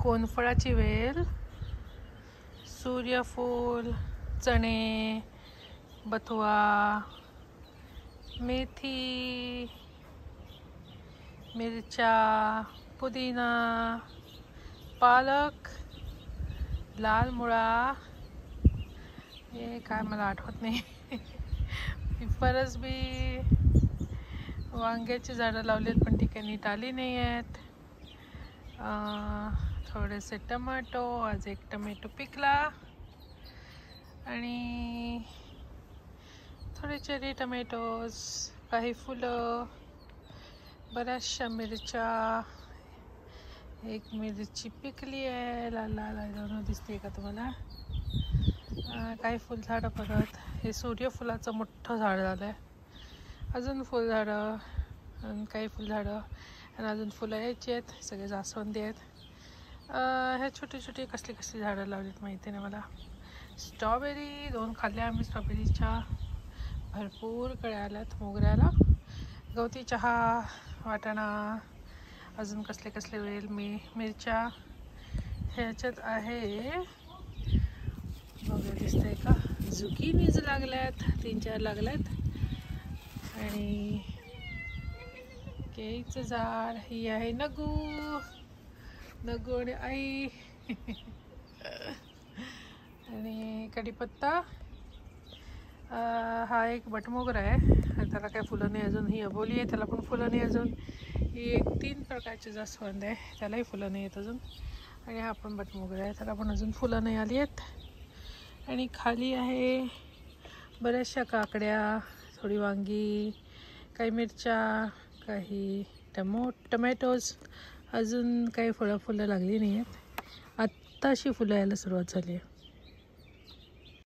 कोनफळाची वेल, सूर्यफूल, चणे, बथुआ, मेथी, मिरच्या, पुदिना, पालक, लाल मुळा, हे काय मला आठवत नाही. फरसबी, वांग्याची झाडं लावलीत पण ती काही नीट आली नाही आहेत. थोडेसे टमाटो, आज एक टमॅटो पिकला आणि थोडे चेरी टमॅटोज, काही फुलं, बऱ्याचशा मिरच्या, एक मिरची पिकली आहे, लाल लाल दिसते का तुम्हाला. काही फुलझाडं, परत हे सूर्यफुलाचं मोठं झाड झालं आहे. अजून फुलझाडं आणि काही फुलझाडं आणि अजून फुलं यायची आहेत. सगळे जास्वंदी आहेत. हे छोटी छोटी कसली झाडं लावलीत माहिती नाही मला. स्ट्रॉबेरी 2 खाल्ल्या आम्ही. स्ट्रॉबेरीच्या भरपूर कळ्या आल्यात मोगऱ्याला. गवती चहा, वाटाणा, अजून कसले वेल, मिरच्या ह्याच्यात आहे. बघा दिसतंय का, झुकिनीज लागल्यात, 3-4 लागल्यात. आणि केळीचं झाड, ही आहे नगू आणि आई. आणि कढीपत्ता. हा एक बटमोगरा आहे, त्याला काही फुलं नाही अजून. ही अबोली आहे, त्याला पण फुलं नाही अजून. ही एक 3 प्रकारची जास्वंद आहे, त्यालाही फुलं नाही आहेत अजून. आणि हा पण बटमोगरा आहे, त्याला पण अजून फुलं नाही आली आहेत. आणि खाली आहे बऱ्याचशा काकड्या, थोडी वांगी, काही मिरच्या, काही टमॅटोज. अजून काही फुलं लागली नाही आहेत. आत्ताशी फुलं यायला सुरुवात झाली आहे.